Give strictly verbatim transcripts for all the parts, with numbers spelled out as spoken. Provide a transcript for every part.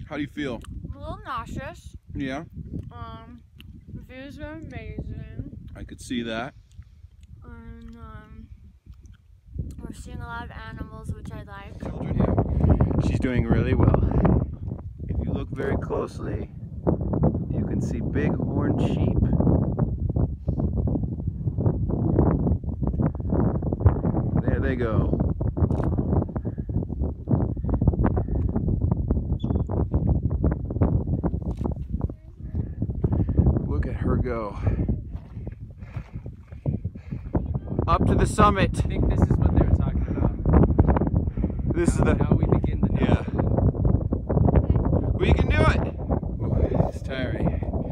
How do you feel? A little nauseous. Yeah. Um, the views are amazing. I could see that. And um, we're seeing a lot of animals, which I like. Children, yeah. She's doing really well. If you look very closely, you can see big horned sheep. There they go. Look at her go. Up to the summit. I think this is what they were talking about. This now, is the... Now we begin the Yeah. We can do it! Ooh, it's tiring.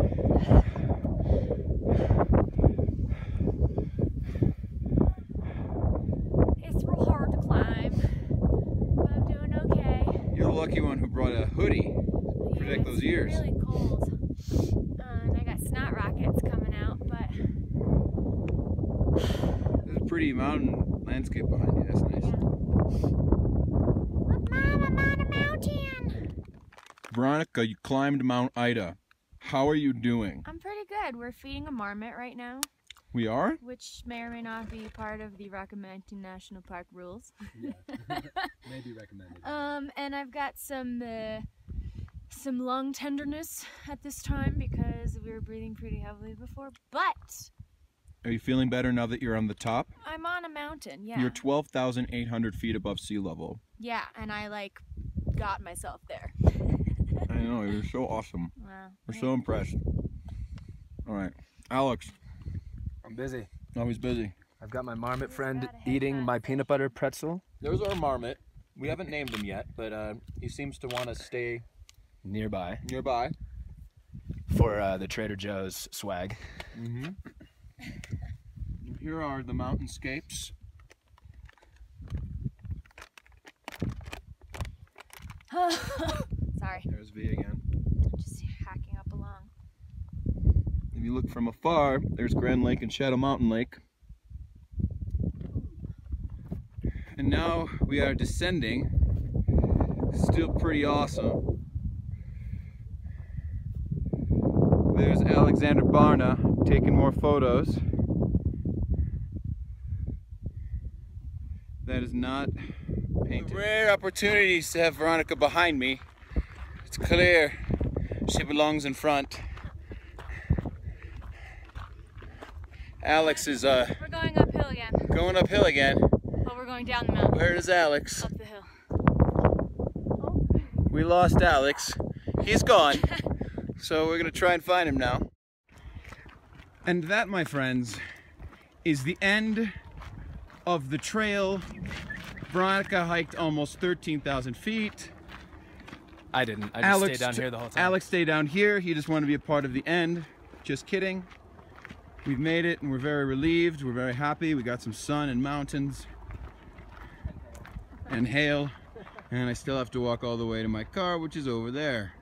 It's real hard to climb, but I'm doing okay. You're the lucky one who brought a hoodie to protect Yeah, those it's ears. really cold. Uh, and I got snot rockets coming out, but There's a pretty mountain landscape behind you. That's nice. yeah. Look, Mom, I'm on a mountain. Veronica, you climbed Mount Ida. How are you doing? I'm pretty good. We're feeding a marmot right now, We are? which may or may not be part of the Rocky Mountain National Park rules. Yeah. Maybe recommended. Um, and I've got some uh, some lung tenderness at this time because we were breathing pretty heavily before. But Are you feeling better now that you're on the top? I'm on a mountain, yeah. You're twelve thousand eight hundred feet above sea level. Yeah, and I like got myself there. I know, you're so awesome. Wow. We're so impressed. All right, Alex, I'm busy. always busy. I've got my marmot friend gotta head eating back. my peanut butter pretzel. There's our marmot. We haven't named him yet, but uh, he seems to want to stay Nearby nearby. for uh, the Trader Joe's swag. Mm-hmm. Here are the mountainscapes. Sorry, There's V again. just hacking up along. If you look from afar, there's Grand Lake and Shadow Mountain Lake. And now we are descending. Still pretty awesome. There's Alexander Barna taking more photos. That is not painted. Rare opportunities to have Veronica behind me. It's clear she belongs in front. Alex is uh, We're going uphill again, going uphill again. but we're going down the mountain. Where is Alex? Up the hill. We lost Alex. He's gone. So we're gonna try and find him now. And that, my friends, is the end of the trail. Veronica hiked almost thirteen thousand feet. I didn't. I just Alex stayed down t- here the whole time. Alex stayed down here. He just wanted to be a part of the end. Just kidding. We've made it and we're very relieved. We're very happy. We got some sun and mountains and hail. And I still have to walk all the way to my car, which is over there.